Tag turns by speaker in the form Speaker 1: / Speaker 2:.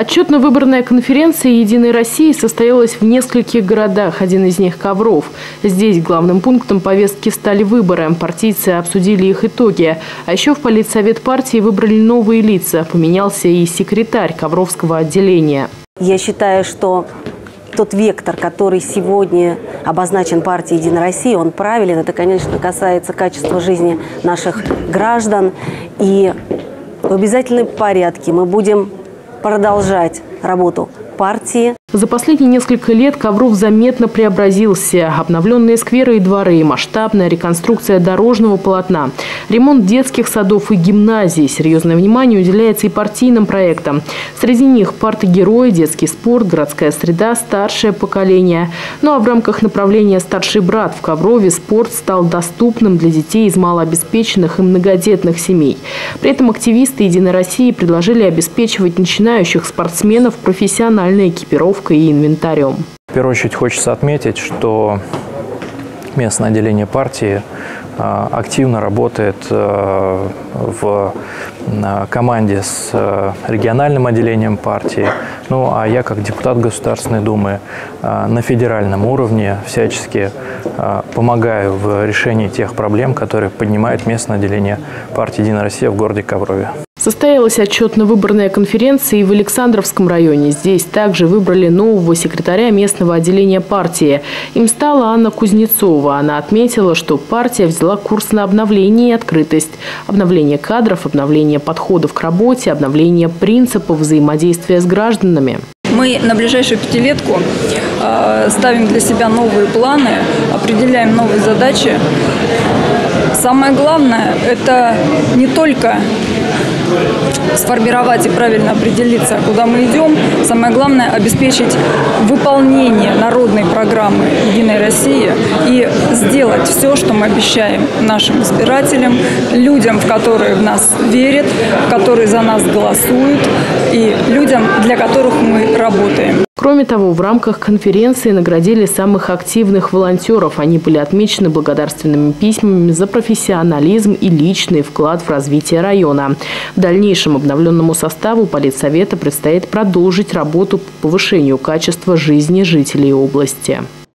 Speaker 1: Отчетно-выборная конференция «Единой России» состоялась в нескольких городах, один из них – Ковров. Здесь главным пунктом повестки стали выборы. Партийцы обсудили их итоги. А еще в политсовет партии выбрали новые лица. Поменялся и секретарь Ковровского отделения.
Speaker 2: Я считаю, что тот вектор, который сегодня обозначен партией «Единой России», он правилен. Это, конечно, касается качества жизни наших граждан. И в обязательном порядке мы будем продолжать работу партии.
Speaker 1: За последние несколько лет Ковров заметно преобразился. Обновленные скверы и дворы, масштабная реконструкция дорожного полотна, ремонт детских садов и гимназий. Серьезное внимание уделяется и партийным проектам. Среди них парты-герои, детский спорт, городская среда, старшее поколение. Ну а в рамках направления «Старший брат» в Коврове спорт стал доступным для детей из малообеспеченных и многодетных семей. При этом активисты «Единой России» предложили обеспечивать начинающих спортсменов профессиональной экипировкой и инвентарем.
Speaker 3: В первую очередь хочется отметить, что местное отделение партии активно работает в команде с региональным отделением партии. Ну а я, как депутат Государственной Думы, на федеральном уровне всячески помогаю в решении тех проблем, которые поднимает местное отделение партии «Единая Россия» в городе Коврове.
Speaker 1: Состоялась отчетно-выборная конференция и в Александровском районе. Здесь также выбрали нового секретаря местного отделения партии. Им стала Анна Кузнецова. Она отметила, что партия взяла курс на обновление и открытость. Обновление кадров, обновление подходов к работе, обновление принципов взаимодействия с гражданами.
Speaker 4: Мы на ближайшую пятилетку ставим для себя новые планы, определяем новые задачи. Самое главное – это не только сформировать и правильно определиться, куда мы идем. Самое главное – обеспечить выполнение народной программы «Единой России» и сделать все, что мы обещаем нашим избирателям, людям, в которые в нас верят, которые за нас голосуют, и людям, для которых мы работаем.
Speaker 1: Кроме того, в рамках конференции наградили самых активных волонтеров. Они были отмечены благодарственными письмами за профессионализм и личный вклад в развитие района. В дальнейшем обновленному составу политсовета предстоит продолжить работу по повышению качества жизни жителей области.